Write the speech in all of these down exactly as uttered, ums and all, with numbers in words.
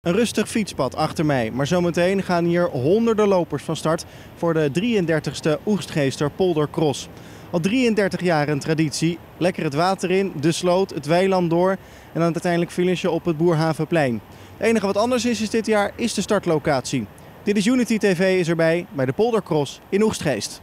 Een rustig fietspad achter mij, maar zometeen gaan hier honderden lopers van start voor de drieëndertigste Oegstgeester Poldercross. Al drieëndertig jaar een traditie, lekker het water in, de sloot, het weiland door en dan uiteindelijk finishen op het Boerhavenplein. Het enige wat anders is, is dit jaar is de startlocatie. Dit is Unity T V is erbij bij de Poldercross in Oegstgeest.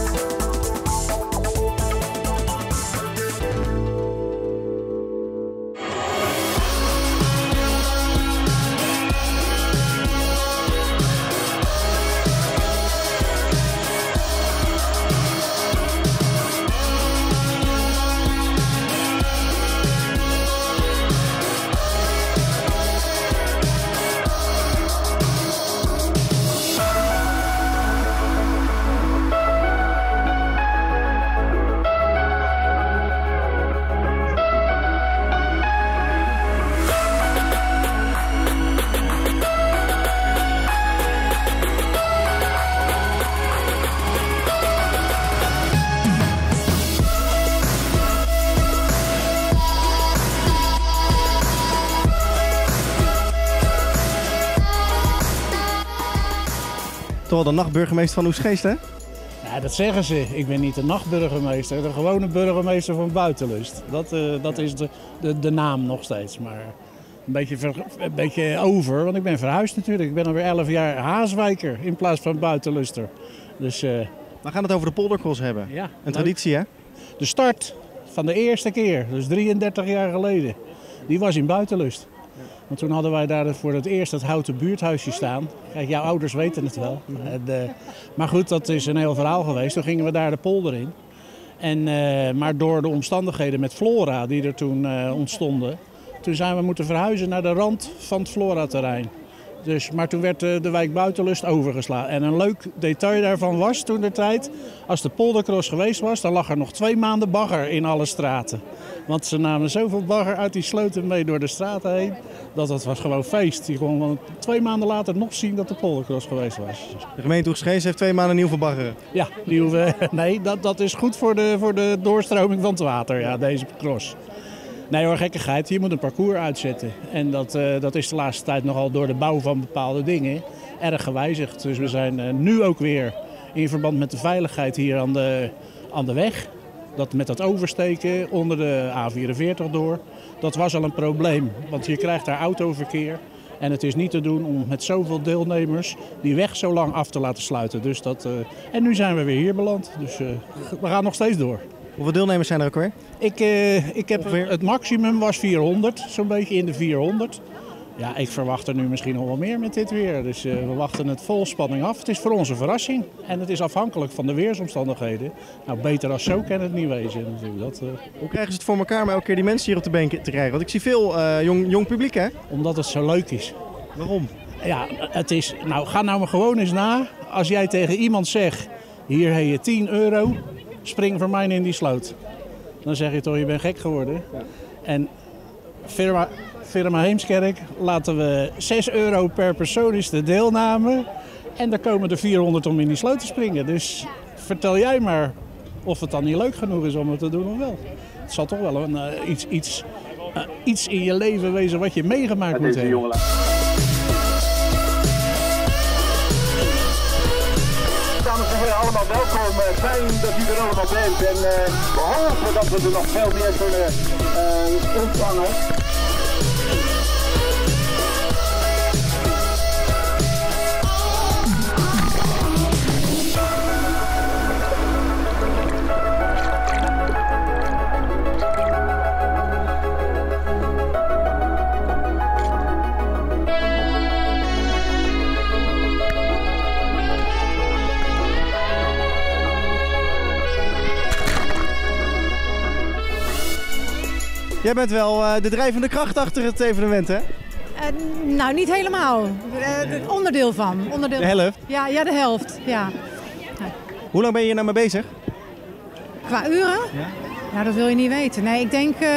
Toch wel de nachtburgemeester van Oegstgeest, hè? Ja, dat zeggen ze. Ik ben niet de nachtburgemeester, de gewone burgemeester van Buitenlust. Dat, uh, dat is de, de, de naam nog steeds. Maar een beetje, ver, een beetje over, want ik ben verhuisd natuurlijk. Ik ben alweer elf jaar Haaswijker in plaats van Buitenluster. Dus, uh, We gaan het over de Poldercross hebben. Ja, een traditie, hè? De start van de eerste keer, dus drieëndertig jaar geleden, die was in Buitenlust. Want toen hadden wij daar voor het eerst het houten buurthuisje staan. Kijk, jouw ouders weten het wel. En, uh, maar goed, dat is een heel verhaal geweest. Toen gingen we daar de polder in. En, uh, maar door de omstandigheden met Flora die er toen uh, ontstonden, toen zijn we moeten verhuizen naar de rand van het Flora-terrein. Dus, maar toen werd de, de wijk Buitenlust overgeslagen. En een leuk detail daarvan was toen de tijd, als de Poldercross geweest was, dan lag er nog twee maanden bagger in alle straten. Want ze namen zoveel bagger uit die sloten mee door de straten heen, dat het was gewoon feest. Je kon twee maanden later nog zien dat de Poldercross geweest was. De gemeente Oegstgeest heeft twee maanden nieuw verbaggeren. Ja, die hoeven, nee, dat, dat is goed voor de, voor de doorstroming van het water, ja, deze cross. Nee hoor, gekkigheid. Je moet een parcours uitzetten. En dat, uh, dat is de laatste tijd nogal door de bouw van bepaalde dingen erg gewijzigd. Dus we zijn uh, nu ook weer in verband met de veiligheid hier aan de, aan de weg. Dat met dat oversteken onder de A vierenveertig door, dat was al een probleem. Want je krijgt daar autoverkeer. En het is niet te doen om met zoveel deelnemers die weg zo lang af te laten sluiten. Dus dat, uh, en nu zijn we weer hier beland. Dus uh, we gaan nog steeds door. Hoeveel deelnemers zijn er ook weer? Ik, uh, ik heb, het maximum was vierhonderd, zo'n beetje in de vierhonderd. Ja, ik verwacht er nu misschien nog wel meer met dit weer. Dus uh, we wachten het vol spanning af. Het is voor ons een verrassing. En het is afhankelijk van de weersomstandigheden. Nou, beter als zo kan het niet wezen natuurlijk. Dat, uh... Hoe krijgen ze het voor elkaar om elke keer die mensen hier op de been te krijgen? Want ik zie veel uh, jong, jong publiek, hè? Omdat het zo leuk is. Waarom? Ja, het is... Nou, ga nou maar gewoon eens na. Als jij tegen iemand zegt, hier heb je tien euro, spring voor mij in die sloot. Dan zeg je toch, je bent gek geworden. Ja. En firma... Firma Heemskerk laten we zes euro per persoon is de deelname. En daar komen er vierhonderd om in die sloot te springen. Dus vertel jij maar of het dan niet leuk genoeg is om het te doen of wel. Het zal toch wel een, uh, iets, iets, uh, iets in je leven wezen wat je meegemaakt moet hebben. Jongen. Dames en heren, allemaal welkom. Fijn dat u er allemaal bent. En uh, we hopen dat we er nog veel meer kunnen uh, ontvangen. Jij bent wel uh, de drijvende kracht achter het evenement, hè? Uh, nou, niet helemaal. Uh, onderdeel van. Onderdeel de helft? Ja, ja, de helft. Ja. Ja. Hoe lang ben je hier nou mee bezig? Qua uren? Ja. Nou, dat wil je niet weten. Nee, ik denk... Uh,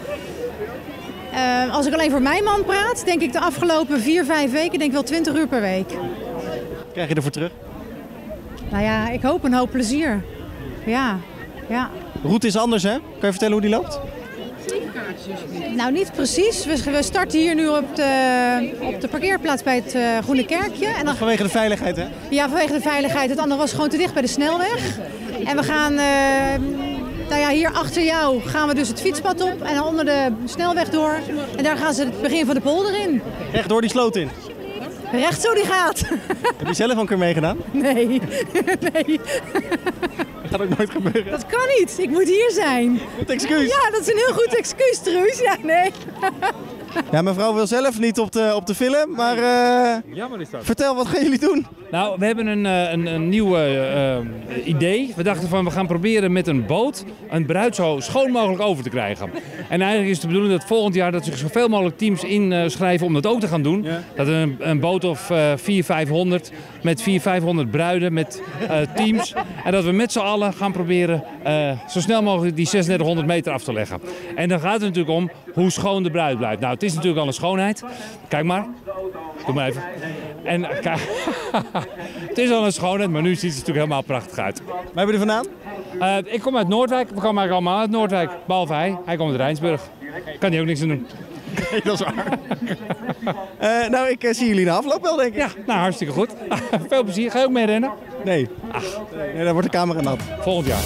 uh, als ik alleen voor mijn man praat, denk ik de afgelopen vier, vijf weken denk ik wel twintig uur per week. Krijg je ervoor terug? Nou ja, ik hoop een hoop plezier. Ja, ja. De route is anders, hè? Kan je vertellen hoe die loopt? Nou, niet precies. We, we starten hier nu op de, op de parkeerplaats bij het uh, Groene Kerkje. En dan... Vanwege de veiligheid, hè? Ja, vanwege de veiligheid. Het andere was gewoon te dicht bij de snelweg. En we gaan, uh, nou ja, hier achter jou gaan we dus het fietspad op en dan onder de snelweg door. En daar gaan ze het begin van de polder in. Recht door die sloot in? Recht zo die gaat. Heb je zelf al een keer meegedaan? Nee, nee. Dat gaat ook nooit gebeuren. Dat kan niet. Ik moet hier zijn. Goed excuus. Ja, dat is een heel goed excuus, Truus. Ja, nee. Ja, mevrouw wil zelf niet op de, op de film, maar uh, Jammer is dat. Vertel, wat gaan jullie doen? Nou, we hebben een, een, een nieuw uh, idee. We dachten van, we gaan proberen met een boot een bruid zo schoon mogelijk over te krijgen. En eigenlijk is het de bedoeling dat volgend jaar dat zich zoveel mogelijk teams inschrijven om dat ook te gaan doen. Ja. Dat een, een boot of uh, vierhonderd, vijfhonderd met vierhonderd, vijfhonderd bruiden met uh, teams. En dat we met z'n allen gaan proberen uh, zo snel mogelijk die zesentdertighonderd meter af te leggen. En dan gaat het natuurlijk om hoe schoon de bruid blijft. Nou, het is natuurlijk al een schoonheid. Kijk maar. Doe maar even. En kijk. Het is al een schoonheid, maar nu ziet het natuurlijk helemaal prachtig uit. Waar hebben jullie vandaan? Uh, ik kom uit Noordwijk. We komen eigenlijk allemaal uit Noordwijk. Behalve hij. Hij komt uit Rijnsburg. Kan hij ook niks aan doen. Nee, dat is waar. uh, nou, ik uh, zie jullie na afloop wel, denk ik. Ja, nou hartstikke goed. Veel plezier. Ga je ook mee rennen? Nee. Ach. Nee, dan wordt de camera nat. Volgend jaar.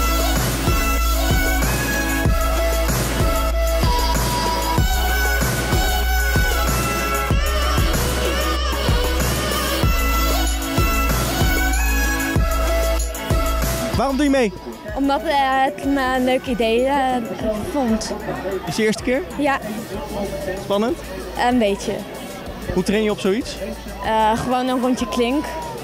Waarom doe je mee? Omdat uh, het me een leuk idee uh, vond. Is het je eerste keer? Ja. Spannend? Een beetje. Hoe train je op zoiets? Uh, gewoon een rondje klink.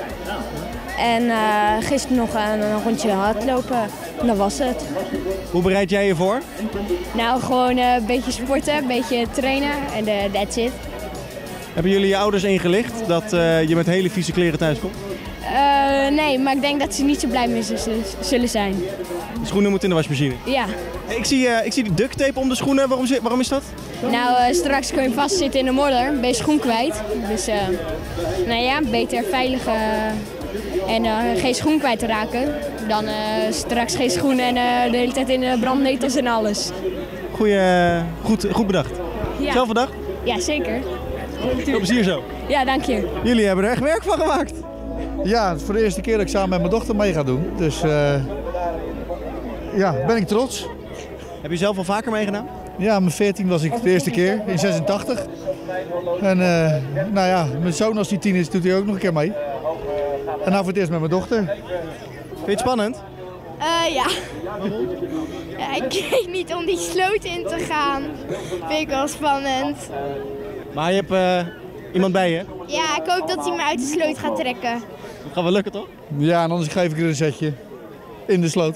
En uh, gisteren nog een, een rondje hardlopen. Dat was het. Hoe bereid jij je voor? Nou, gewoon uh, een beetje sporten, een beetje trainen en uh, that's it. Hebben jullie je ouders ingelicht dat uh, je met hele vieze kleren thuis komt? Uh, nee, maar ik denk dat ze niet zo blij mee zullen zijn. De schoenen moeten in de wasmachine? Ja. Hey, ik, zie, uh, ik zie die duct tape om de schoenen. Waarom, waarom is dat? Nou, uh, straks kun je vastzitten in de modder. Ben je schoen kwijt. Dus, uh, nou ja, beter veilig uh, en uh, geen schoen kwijt te raken. Dan uh, straks geen schoen en uh, de hele tijd in de brandnetels en alles. Goeie, uh, goed, goed bedacht. Ja. Zelf bedacht? Ja, zeker. Veel plezier zo. Ja, dank je. Jullie hebben er echt werk van gemaakt. Ja, het is voor de eerste keer dat ik samen met mijn dochter mee ga doen. Dus uh, ja, ben ik trots. Heb je zelf al vaker meegedaan? Ja, mijn veertien was ik de eerste keer, in zesentachtig. En uh, nou ja, mijn zoon als hij tien is, doet hij ook nog een keer mee. En nou voor het eerst met mijn dochter. Vind je het spannend? Uh, ja. ja. Ik weet niet om die sloot in te gaan. Vind ik wel spannend. Maar je hebt uh, iemand bij je? Ja, ik hoop dat hij me uit de sloot gaat trekken. Dat gaat wel lukken, toch? Ja, en anders geef ik er een zetje in de sloot.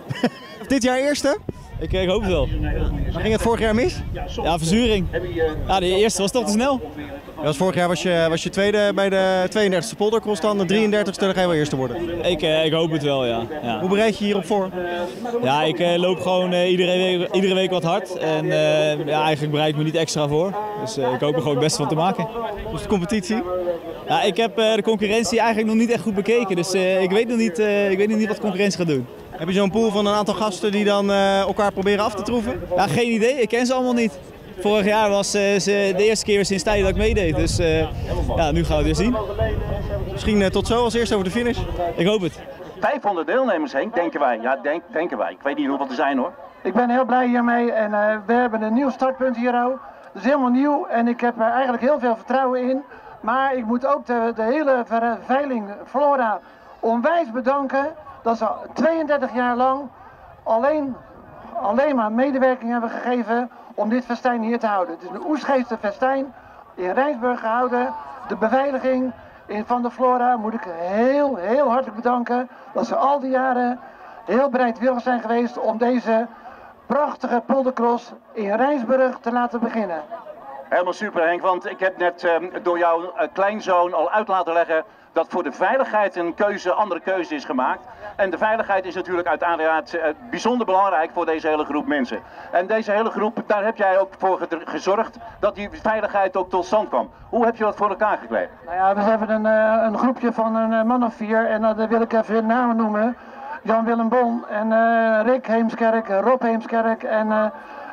Dit jaar eerste? Ik, ik hoop het wel. Waar ging het vorig jaar mis? Ja, verzuring. Ja, de eerste was toch te snel. Ja, was vorig jaar was je, was je tweede bij de tweeëndertigste poldercross dan, de drieëndertigste, dan ga je wel eerste worden. Ik, ik hoop het wel, ja. ja. Hoe bereid je je hierop voor? Ja, ik uh, loop gewoon uh, iedere, week, iedere week wat hard en uh, ja, eigenlijk bereid ik me niet extra voor. Dus uh, ik hoop er gewoon het beste van te maken. Dus de competitie? Ja, ik heb uh, de concurrentie eigenlijk nog niet echt goed bekeken, dus uh, ik, weet nog niet, uh, ik weet nog niet wat de concurrentie gaat doen. Heb je zo'n pool van een aantal gasten die dan uh, elkaar proberen af te troeven? Ja, geen idee. Ik ken ze allemaal niet. Vorig jaar was uh, ze de eerste keer sinds tijden dat ik meedeed. Dus uh, ja, nu gaan we het weer zien. Misschien uh, tot zo als eerste over de finish? Ik hoop het. vijfhonderd deelnemers, Henk, denken wij. Ja, denk, denken wij. Ik weet niet hoeveel er zijn, hoor. Ik ben heel blij hiermee en uh, we hebben een nieuw startpunt hier ook. Dat is helemaal nieuw en ik heb er eigenlijk heel veel vertrouwen in. Maar ik moet ook de, de hele veiling Flora onwijs bedanken dat ze tweeëndertig jaar lang alleen, alleen maar medewerking hebben gegeven om dit festijn hier te houden. Het is een Oegstgeester festijn in Rijnsburg gehouden. De beveiliging van de Flora moet ik heel, heel hartelijk bedanken dat ze al die jaren heel bereidwillig zijn geweest om deze prachtige poldercross in Rijnsburg te laten beginnen. Helemaal super, Henk, want ik heb net uh, door jouw uh, kleinzoon al uit laten leggen dat voor de veiligheid een keuze, andere keuze is gemaakt. En de veiligheid is natuurlijk uiteraard uh, bijzonder belangrijk voor deze hele groep mensen. En deze hele groep, daar heb jij ook voor gezorgd dat die veiligheid ook tot stand kwam. Hoe heb je dat voor elkaar gekregen? Nou ja, we hebben een, uh, een groepje van een uh, man of vier en uh, daar wil ik even namen noemen. Jan-Willem Bon en uh, Rick Heemskerk, Rob Heemskerk en uh,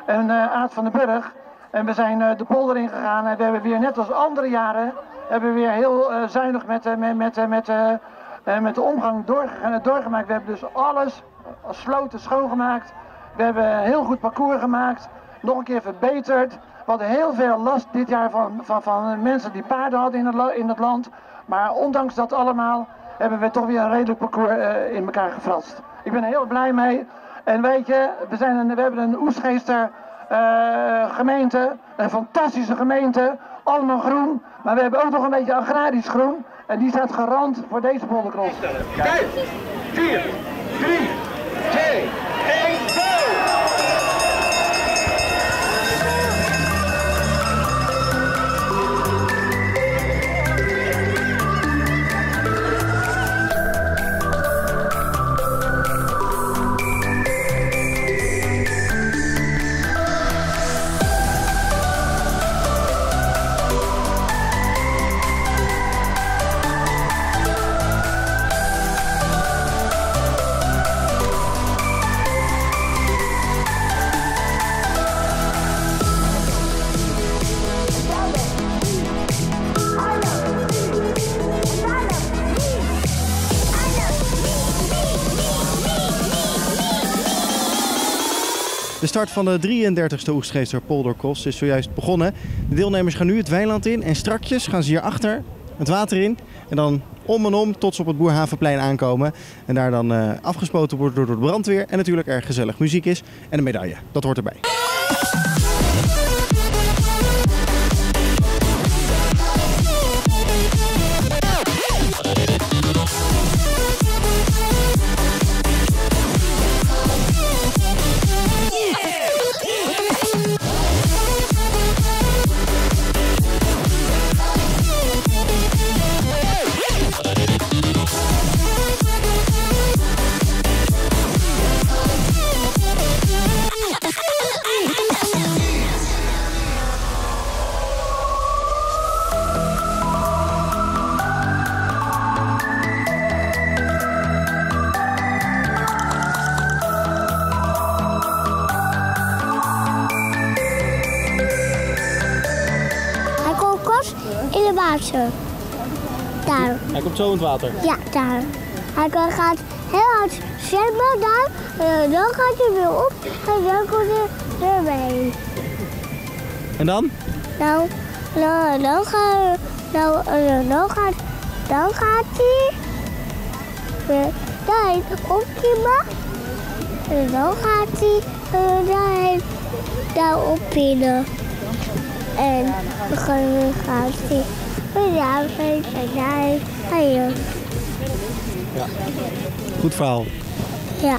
en uh, Aad van den Burg. En we zijn uh, de polder ingegaan en we hebben weer, net als andere jaren, hebben we weer heel uh, zuinig met, uh, met, met, uh, met, uh, uh, met de omgang doorge doorgemaakt. We hebben dus alles als sloten schoongemaakt. We hebben een heel goed parcours gemaakt, nog een keer verbeterd. We hadden heel veel last dit jaar van, van, van mensen die paarden hadden in het, in het land. Maar ondanks dat allemaal hebben we toch weer een redelijk parcours uh, in elkaar gefratst. Ik ben er heel blij mee. En weet je, we, zijn een, we hebben een Oegstgeester uh, gemeente, een fantastische gemeente, allemaal groen. Maar we hebben ook nog een beetje agrarisch groen. En die staat garant voor deze poldercross. vijf, vier, drie, twee, één, go! De start van de drieëndertigste Oegstgeester Poldercross is zojuist begonnen. De deelnemers gaan nu het weiland in en strakjes gaan ze hierachter het water in. En dan om en om tot ze op het Boerhavenplein aankomen. En daar dan uh, afgespoten wordt door de brandweer. En natuurlijk erg gezellig muziek is. En een medaille, dat hoort erbij. Daar. Hij komt zo in het water? Ja, daar. Hij gaat heel hard zwemmen daar, en dan gaat hij weer op en dan komt hij er mee. En dan? Nou, nou dan, gaat, nou, dan, gaat, dan gaat hij weer daarheen opklimmen en dan gaat hij uh, daarheen daarop pinnen. En dan gaat hij weer daarheen en daarheen en hier. Ja. Goed verhaal. Ja.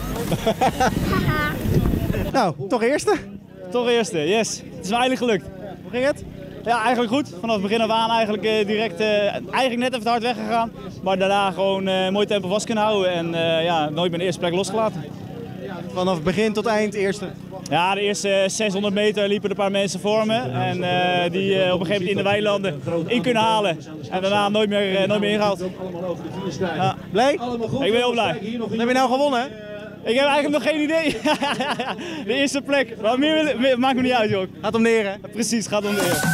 Nou, toch eerste? Toch eerste, yes. Het is mij eigenlijk gelukt. Hoe ging het? Ja, eigenlijk goed. Vanaf het begin af aan eigenlijk uh, direct, uh, eigenlijk net even te hard weggegaan. Maar daarna gewoon uh, mooi tempo vast kunnen houden en uh, ja, nooit mijn eerste plek losgelaten. Vanaf begin tot eind eerste? Ja, de eerste zeshonderd meter liepen er een paar mensen voor me. En uh, die uh, op een gegeven moment in de weilanden in kunnen halen. En daarna nooit meer, uh, nooit meer ingehaald. Ja. Blij? Ik ben heel blij. Wat heb je nou gewonnen? Ik heb eigenlijk nog geen idee. De eerste plek. Maar meer, meer maakt me niet uit, joh. Gaat om de eer, hè? Precies, gaat om de eer.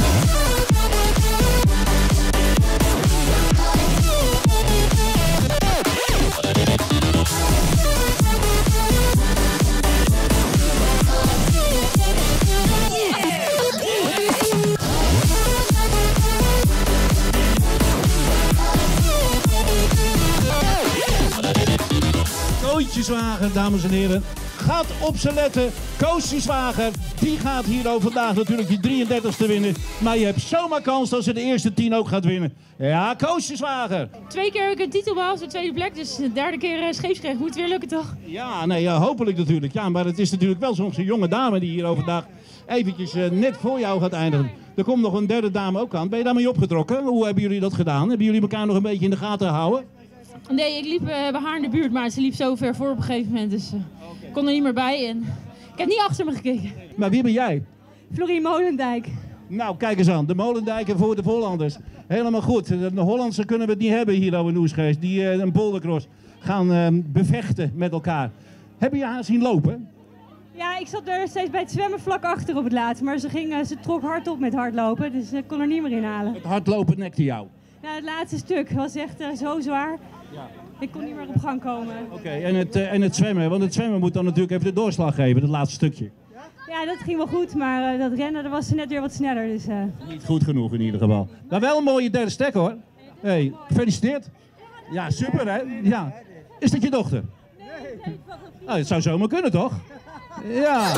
Koosjeswagen, dames en heren, gaat op ze letten. Koosjeswagen, die gaat hier ook vandaag natuurlijk die drieëndertigste winnen. Maar je hebt zomaar kans dat ze de eerste tien ook gaat winnen. Ja, Koosjeswagen. Twee keer heb ik een titel behaald voor de tweede plek, dus de derde keer uh, scheepsrecht. Moet weer lukken, toch? Ja, nee, ja, hopelijk natuurlijk. Ja, maar het is natuurlijk wel zo'n jonge dame die hier vandaag eventjes uh, net voor jou gaat eindigen. Er komt nog een derde dame ook aan. Ben je daarmee opgetrokken? Hoe hebben jullie dat gedaan? Hebben jullie elkaar nog een beetje in de gaten gehouden? Nee, ik liep uh, bij haar in de buurt, maar ze liep zo ver voor op een gegeven moment. Dus uh, ik kon er niet meer bij en ik heb niet achter me gekeken. Maar wie ben jij? Florien Molendijk. Nou, kijk eens aan. De Molendijken voor de Vollanders. Helemaal goed. De Hollandse kunnen we het niet hebben hier in Oegstgeest. Die uh, een poldercross gaan uh, bevechten met elkaar. Heb je haar zien lopen? Ja, ik zat er steeds bij het zwemmen vlak achter op het laatst. Maar ze, ging, ze trok hard op met hardlopen, dus ik kon er niet meer inhalen. Het hardlopen nekte jou? Ja, het laatste stuk was echt uh, zo zwaar. Ja. Ik kon niet meer op gang komen. Oké, okay, en, het, uh, en het zwemmen, want het zwemmen moet dan natuurlijk even de doorslag geven, het laatste stukje. Ja, dat ging wel goed, maar uh, dat rennen dat was net weer wat sneller. Dus, uh... Niet goed genoeg in ieder geval. Maar wel een mooie derde stek hoor. Hey, gefeliciteerd. Ja, super hè? Ja. Is dat je dochter? Nee. Oh, het zou zomaar kunnen toch? Ja.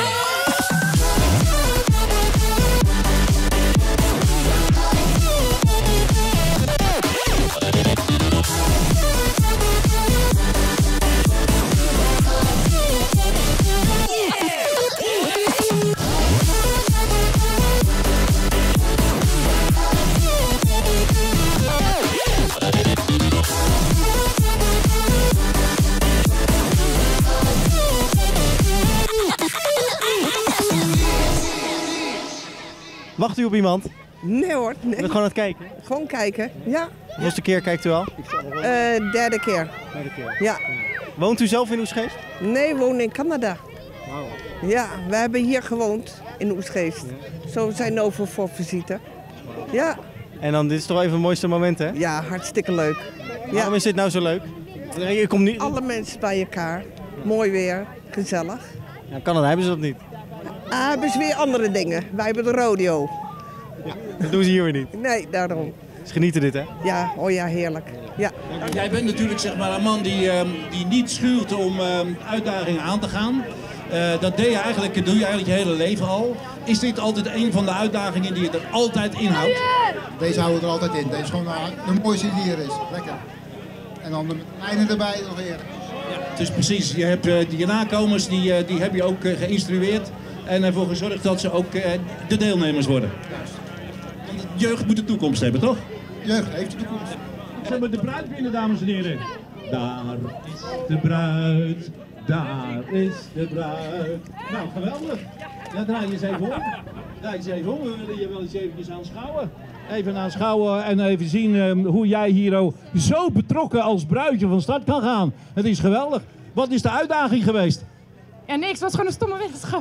Wacht u op iemand? Nee hoor. Nee. Gewoon aan het kijken? Gewoon kijken, ja. Hoeveelste keer kijkt u al? Uh, derde keer. Derde keer? Ja. Woont u zelf in Oegstgeest? Nee, ik woon in Canada. Wow. Ja, we hebben hier gewoond in Oegstgeest. Ja. Zo we zijn over voor visite. Ja. En dan, dit is toch even het mooiste moment hè? Ja, hartstikke leuk. Waarom ja. is dit nou zo leuk? Je komt niet... Alle mensen bij elkaar. Mooi weer, gezellig. Ja, Canada hebben ze dat niet. Ah, hebben ze weer andere dingen. Wij hebben de rodeo. Ja, dat doen ze hier weer niet. Nee, daarom. Dus genieten dit, hè? Ja, oh ja, heerlijk. Ja. Jij bent natuurlijk zeg maar, een man die, um, die niet schuurt om um, uitdagingen aan te gaan. Uh, dat deed je eigenlijk, doe je eigenlijk je hele leven al. Is dit altijd een van de uitdagingen die je er altijd inhoudt? Deze houden we er altijd in. Deze is gewoon de mooiste die hier is. Lekker. En dan de mijnen erbij nog weer. Ja, dus precies. Je hebt uh, die nakomers, die, uh, die heb je ook uh, geïnstrueerd. En ervoor gezorgd dat ze ook uh, de deelnemers worden. Juist. Want de jeugd moet de toekomst hebben, toch? Jeugd heeft de toekomst. Ze hebben de bruid binnen, dames en heren. Daar is de bruid. Daar is de bruid. Nou, geweldig. Ja, draai je eens even om. Draai je eens even om. We willen je wel eens eventjes aanschouwen. Even aanschouwen en even zien um, hoe jij hier oh, zo betrokken als bruidje van start kan gaan. Het is geweldig. Wat is de uitdaging geweest? Ja, niks. Het was gewoon een stomme wetenschap.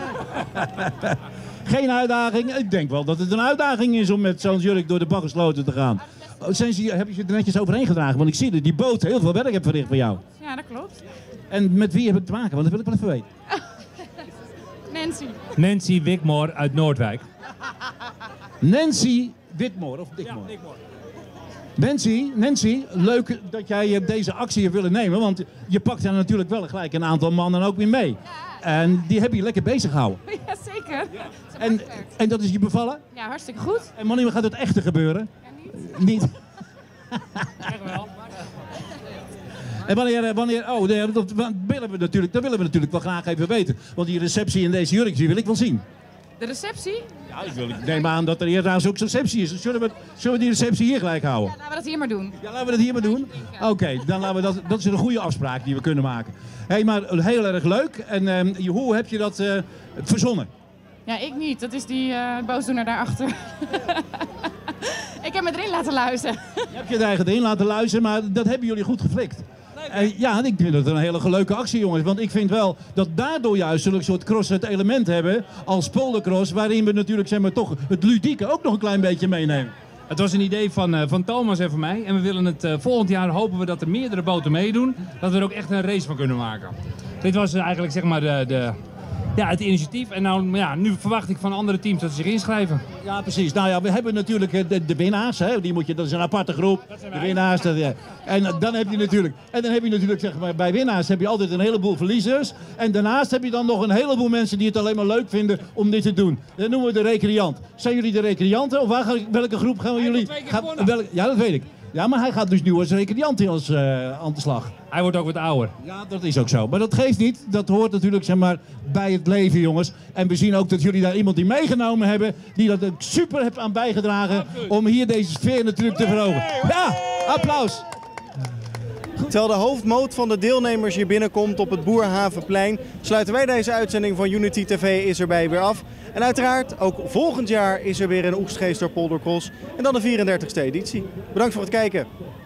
Nee. Geen uitdaging? Ik denk wel dat het een uitdaging is om met zo'n jurk door de baggersloten te gaan. Zijn ze, heb je ze er netjes overheen gedragen? Want ik zie dat die boot heel veel werk heeft verricht voor jou. Ja, dat klopt. En met wie heb ik te maken? Want dat wil ik wel even weten. Nancy. Nancy Wigmore uit Noordwijk. Nancy Witmore of Dikmore? Ja, Dikmore. Nancy, Nancy, leuk dat jij deze actie hebt willen nemen, want je pakt daar natuurlijk wel gelijk een aantal mannen ook weer mee. En die heb je lekker bezig gehouden. Ja, zeker. Ja. En, en dat is je bevallen? Ja, hartstikke goed. En wanneer gaat het echte gebeuren? Ja, niet. Niet? Echt wel. En wanneer, wanneer oh, dat, dat, willen we natuurlijk, dat willen we natuurlijk wel graag even weten. Want die receptie in deze jurk, die wil ik wel zien. De receptie? Ja, ik, wil, ik neem aan dat er eerder ook zo'n receptie is. Zullen we, zullen we die receptie hier gelijk houden? Ja, laten we dat hier maar doen. Ja, laten we dat hier maar doen? Oké, okay, dan laten we dat, dat is een goede afspraak die we kunnen maken. Hé, hey, maar heel erg leuk. En uh, hoe heb je dat uh, verzonnen? Ja, ik niet. Dat is die uh, boosdoener daarachter. Ik heb me erin laten luisteren. Je hebt je er eigenlijk erin laten luisteren, maar dat hebben jullie goed geflikt. Uh, ja, ik vind het een hele leuke actie, jongens. Want ik vind wel dat daardoor juist zulke soort cross het element hebben als poldercross, waarin we natuurlijk zeg maar, toch het ludieke ook nog een klein beetje meenemen. Het was een idee van, uh, van Thomas en van mij. En we willen het uh, volgend jaar hopen we dat er meerdere boten meedoen. Dat we er ook echt een race van kunnen maken. Dit was uh, eigenlijk zeg maar de, de, ja, het initiatief. En nou, ja, nu verwacht ik van andere teams dat ze zich inschrijven. Ja, precies. Nou ja, we hebben natuurlijk de, de winnaars. Hè. Die moet je, dat is een aparte groep. De winnaars. Dat, ja. En dan heb je natuurlijk, en dan heb je natuurlijk zeg maar, bij winnaars heb je altijd een heleboel verliezers. En daarnaast heb je dan nog een heleboel mensen die het alleen maar leuk vinden om dit te doen. Dat noemen we de recreant. Zijn jullie de recreanten? Of waar, welke groep gaan we jullie? Gaan, welke, ja, dat weet ik. Ja, maar hij gaat dus nu als recreant als, uh, aan de slag. Hij wordt ook wat ouder. Ja, dat is ook zo. Maar dat geeft niet. Dat hoort natuurlijk zeg maar, bij het leven, jongens. En we zien ook dat jullie daar iemand die meegenomen hebben, die dat ook super heeft aan bijgedragen om hier deze sfeer natuurlijk te verhogen. Ja, applaus. Terwijl de hoofdmoot van de deelnemers hier binnenkomt op het Boerhavenplein, sluiten wij deze uitzending van Unity T V is erbij weer af. En uiteraard, ook volgend jaar is er weer een Oegstgeester Poldercross en dan de vierendertigste editie. Bedankt voor het kijken.